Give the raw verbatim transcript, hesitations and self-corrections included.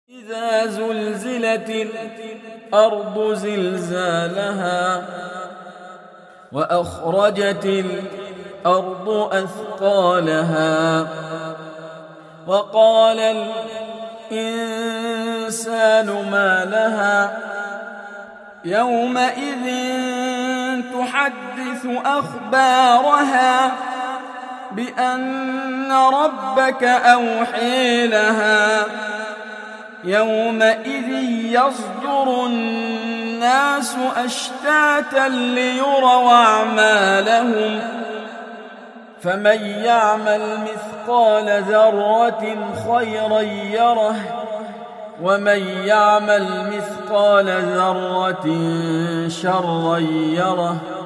إذا زلزلت الأرض زلزالها وأخرجت الأرض أثقالها وقال الإنسان ما لها يومئذ تحدث أخبارها بأن ربك أوحي لها يومئذ يصدر الناس أشتاتا ليروا أعمالهم فمن يعمل مثقال ذرة خيرا يره ومن يعمل مثقال ذرة شرا يره